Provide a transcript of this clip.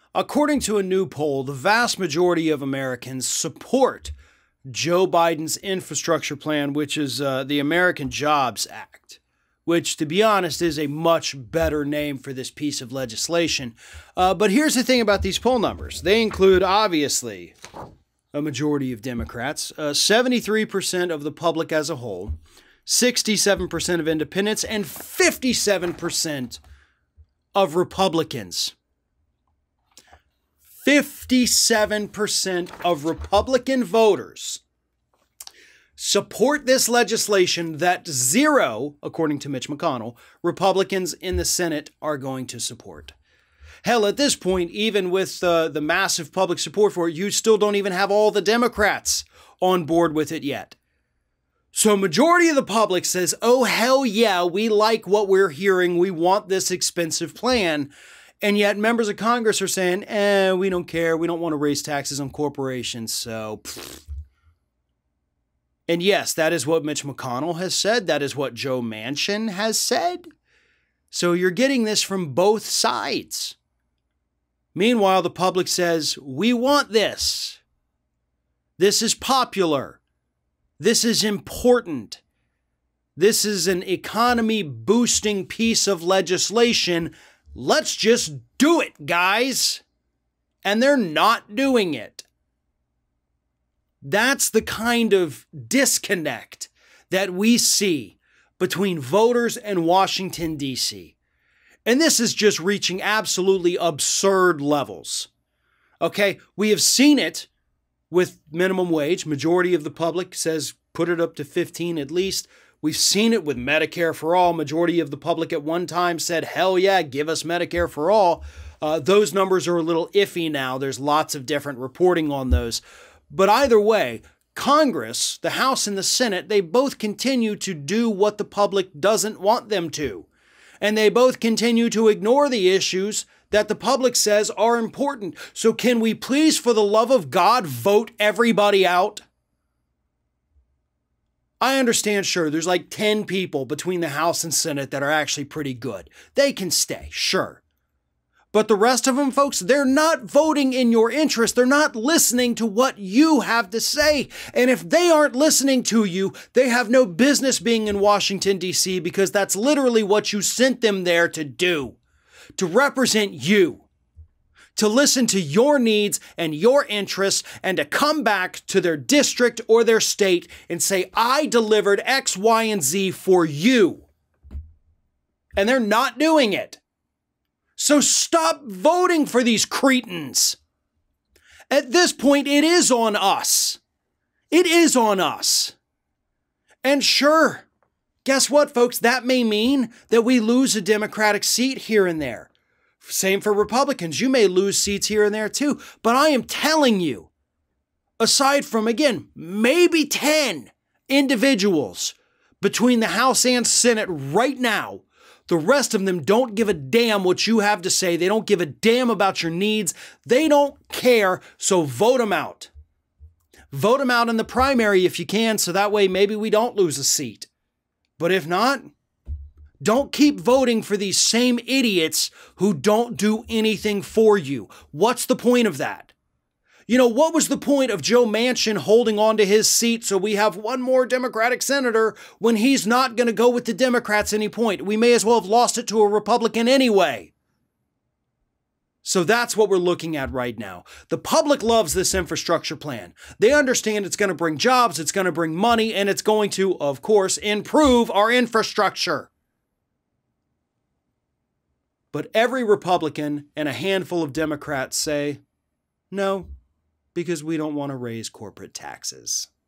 According to a new poll, the vast majority of Americans support Joe Biden's infrastructure plan, which is the American Jobs Act, which, to be honest, is a much better name for this piece of legislation. But here's the thing about these poll numbers. They include, obviously, a majority of Democrats, 73% of the public as a whole, 67% of independents, and 57% of Republicans. 57% of Republican voters support this legislation that zero, according to Mitch McConnell, Republicans in the Senate are going to support. Hell, at this point, even with the massive public support for it, you still don't even have all the Democrats on board with it yet. So a majority of the public says, oh, hell yeah, we like what we're hearing. We want this expensive plan. And yet members of Congress are saying, we don't care. We don't want to raise taxes on corporations. So, pfft. And yes, that is what Mitch McConnell has said. That is what Joe Manchin has said. So you're getting this from both sides. Meanwhile, the public says, we want this. This is popular. This is important. This is an economy boosting piece of legislation. Let's just do it, guys. And they're not doing it. That's the kind of disconnect that we see between voters and Washington, D.C. And this is just reaching absolutely absurd levels. Okay, we have seen it with minimum wage. Majority of the public says put it up to 15 at least. We've seen it with Medicare for all. Majority of the public at one time said, hell yeah, give us Medicare for all. Those numbers are a little iffy now. There's lots of different reporting on those. But either way, Congress, the House and the Senate, they both continue to do what the public doesn't want them to. And they both continue to ignore the issues that the public says are important. So can we please, for the love of God, vote everybody out? I understand, sure, there's like 10 people between the House and Senate that are actually pretty good. They can stay, sure. But the rest of them, folks, they're not voting in your interest. They're not listening to what you have to say. And if they aren't listening to you, they have no business being in Washington, D.C., because that's literally what you sent them there to do, to represent you, to listen to your needs and your interests, and to come back to their district or their state and say, I delivered X, Y, and Z for you. And they're not doing it. So stop voting for these cretins. At this point, it is on us. It is on us. And sure, guess what, folks? That may mean that we lose a Democratic seat here and there. Same for Republicans. You may lose seats here and there too. But I am telling you, aside from, again, maybe 10 individuals between the House and Senate right now, the rest of them don't give a damn what you have to say. They don't give a damn about your needs. They don't care, so vote them out. Vote them out in the primary if you can, so that way maybe we don't lose a seat. But if not, don't keep voting for these same idiots who don't do anything for you. What's the point of that? You know, what was the point of Joe Manchin holding on to his seat so we have one more Democratic senator when he's not going to go with the Democrats any point? We may as well have lost it to a Republican anyway. So that's what we're looking at right now. The public loves this infrastructure plan. They understand it's going to bring jobs, it's going to bring money, and it's going to, of course, improve our infrastructure. But every Republican and a handful of Democrats say, no, because we don't want to raise corporate taxes.